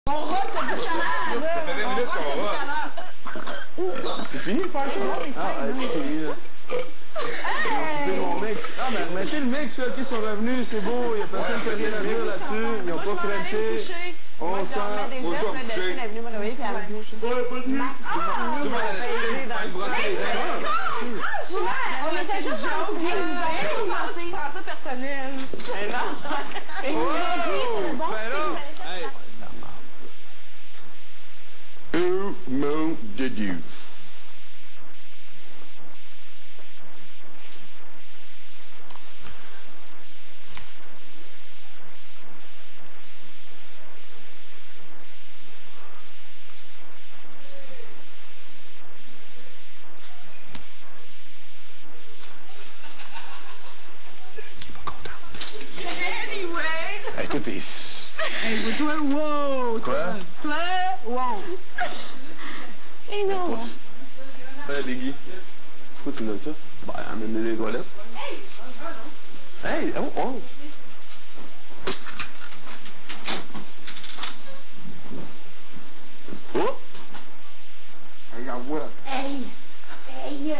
On rote depuis tout à l'heure! Ça fait 20 minutes qu'on rote. C'est fini le party? Ah, c'est fini, là. Hey! Mon mix. Ah, ben, remettez le mix, là. Ils sont revenus, c'est beau. Il n'y a personne qui a rien à dire là-dessus. Ils n'ont pas crunché. On sent. Moi, je vais me coucher. Elle est venue me réveiller, puis elle a dit... Tout le monde a couché. Pas de brosser les dents. On était juste en pensée personnelle. Mais non! Et ils nous ont dit... Bon, Who moon did you? Écoute, t'es... hey, toi, wow! Quoi? Toi, wow! Et non! Ouais, les Guy. Pourquoi tu me donnes ça? Ben, amène les toilettes. Hey! Oh! Oh! Oh! Regarde, voilà. Hey! Hey!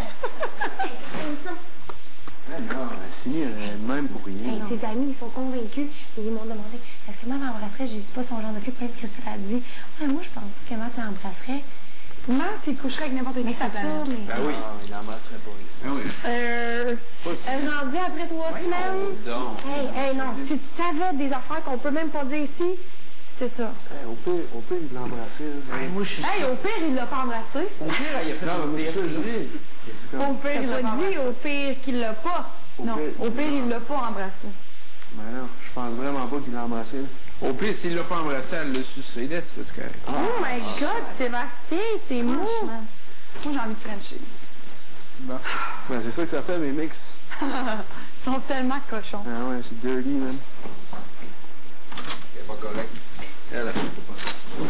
Non, si, même pour rien. Hey, ses amis, ils sont convaincus. Et ils m'ont demandé, est-ce que Matt l'embrasserait? J'ai dit, c'est pas son genre de cul. Puis Christelle a dit, ouais, moi, je pense pas que Matt l'embrasserait. Matt, il coucherait avec n'importe qui. Mais ça tourne, mais... Ben oui. Non, il l'embrasserait pas ici. Ah oui. Pas si. Rendu après 3 semaines. Donc. Hey, non, si tu savais des affaires qu'on peut même pas dire ici, c'est ça. Hey, au pire, il l'embrassait. Hey, moi, je suis... Hey, au pire, il l'a pas embrassé. Au pire, il a fait Non, mais c'est ça que je dis. C'est comme... Au pire, il l'a T'as pas pas dit embrassé. au pire qu'il l'a pas. Non, au pire, il l'a pas embrassé. Ben non, je pense vraiment pas qu'il l'a embrassé. Au pire, s'il l'a pas embrassé, elle l'a sucé, là, c'est correct. Oh my God, Sébastien, c'est mou. Franchement. Moi, j'ai envie de frencher. Bon. Ben, c'est ça que ça fait, mes mix. Ils sont tellement cochons. Ah ouais, c'est dirty, man. C'est pas correct. Elle a fait pas.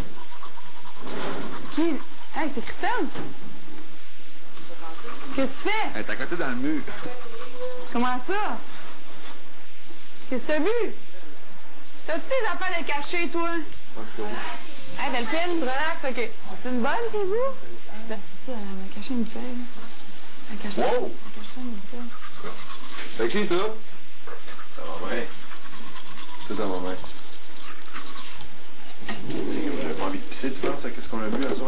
Qui? Hey, c'est Christelle? Qu'est-ce que tu fais? Elle est à côté dans le mur. Comment ça? Qu'est-ce que t'as vu? T'as-tu des affaires de cacher, toi? Hey, Delphine, relax, OK. C'est une bonne chez vous? Ben, c'est ça, elle m'a caché une feuille. Elle a caché Wow! une feuille. C'est qui, ça? Ça va bien. C'est ta maman. J'avais pas envie de pisser, tu penses, à qu'est-ce qu'on a bu à soir?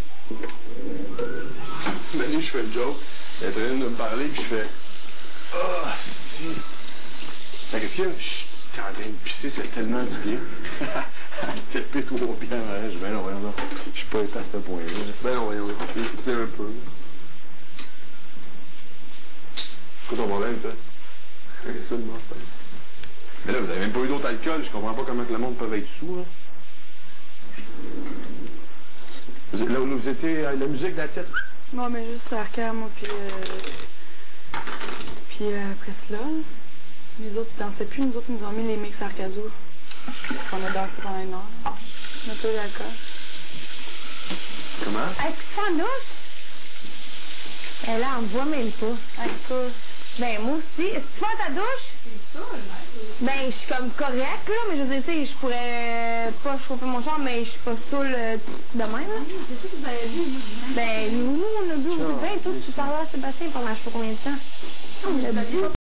Manu, je fais le joke. Elle est en train de me parler, puis je fais... Ah, si. Ben, qu'est-ce qu'il y a? Chut, t'es en train de pisser, c'est tellement du bien. Elle s'était pété au bien, hein. Je dis, ben non, voyons donc. Je suis pas été à ce point-là. Ben non, voyons, c'est un peu. C'est quoi ton problème, toi? C'est ça, le mort. Mais là, vous avez même pas eu d'autre alcool. Je comprends pas comment que le monde peut être sous, là. Là où vous étiez, la musique, la titre? Non, mais juste Arcade, moi, puis Priscilla. Les autres, ils dansaient plus. Nous autres, ils nous ont mis les mix Arcazo. On a dansé pendant une heure. On a pas eu d'alcool. Comment? Est-ce que tu fais en douche? Elle là, on me voit même pas. Hey, ça. Ben, moi aussi. Est-ce que tu fais ta douche? C'est ça, ben, je suis comme correcte, là, mais je veux dire, tu sais, je pourrais pas chauffer mon char, mais je suis pas saoule de même, là. C'est ça que vous avez dit. Ben, nous, on a bu beaucoup de pain, tout. Tu parlais à Sébastien pendant je sais pas combien de temps. On a bu.